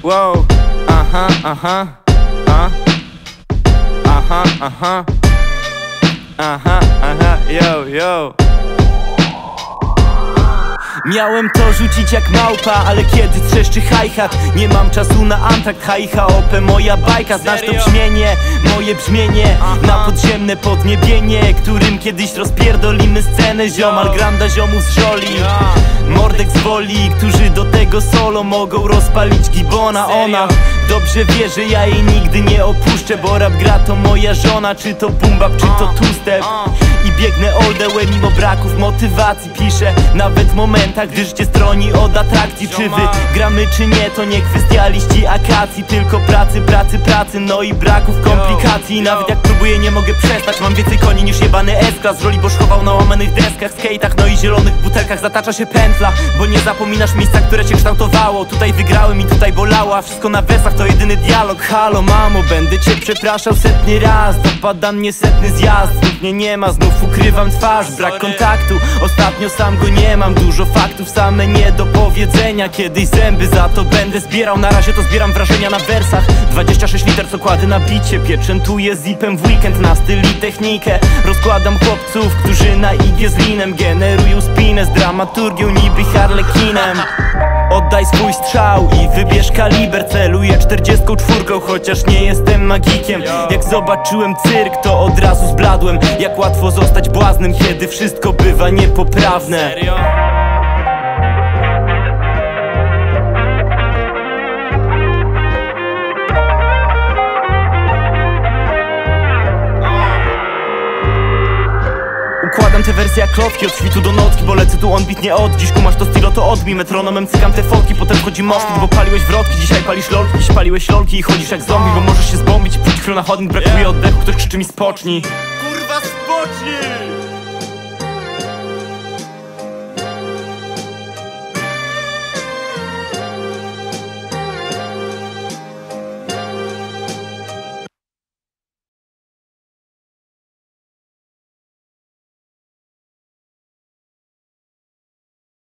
Wow, aha, aha, aha, aha, aha, aha, aha, yo, yo. Miałem to rzucić jak małpa, ale kiedy trzeszczy hi-hat, nie mam czasu na antakt. H.I.H.O.P. moja bajka, znasz to brzmienie, moje brzmienie na podziemne podniebienie, którym kiedyś rozpierdolimy scenę. Ziomal granda ziomów z Żoli, mordek z Woli, którzy do tego solo mogą rozpalić gibona. Ona dobrze wie, że ja jej nigdy nie opuszczę, bo rap gra to moja żona, czy to boom bap, czy to two-step. I biegnę all the way mimo braków motywacji. Piszę nawet w momentach, gdy życie stroni od atrakcji. Czy wy gramy czy nie, to nie kwestia liści akacji, tylko pracy, pracy, pracy, no i braków komplikacji. Nawet jak próbuję, nie mogę przestać. Mam więcej koni niż jebany S-Class. Z Roli Bosch chował na łamanych deskach, skate'ach, no i zielonych butelkach zatacza się pętla, bo nie zapominasz miejsca, które cię kształtowało. Tutaj wygrałem i tutaj bolało, a wszystko na wersach to jedyny dialog. Halo mamo, będę cię przepraszał setny raz, dopada mnie setny zjazd. Znów mnie nie ma, znów ukrywam twarz, brak kontaktu. Ostatnio sam go nie mam, dużo faktów, same nie do powiedzenia. Kiedyś zęby za to będę zbierał, na razie to zbieram wrażenia na wersach. 26 liter co kładę na bicie, pieczętuję zipem w weekend na styl i technikę. Rozkładam chłopców, którzy na IG z linem generują spinę z dramaturgią niby harlekinem. Oddaj swój strzał i wybierz kaliber, celuję 44, chociaż nie jestem magikiem. Jak zobaczyłem cyrk, to od razu zbladłem. Jak łatwo zostać błaznem, kiedy wszystko bywa niepoprawne. Układam te wersje jak klocki, od świtu do nocki, bo lecę tu on beat nie od dziś. Kumasz to stylo, to odbij, metronomem cykam te fotki. Potem wchodzi moskit, bo paliłeś wrotki. Dzisiaj palisz lolki, dziś paliłeś lolki i chodzisz jak zombie, bo możesz się zbombić. Pójdź chwilę na chodnik, brakuje oddechu, ktoś krzyczy mi spocznij. Kurwa spocznij!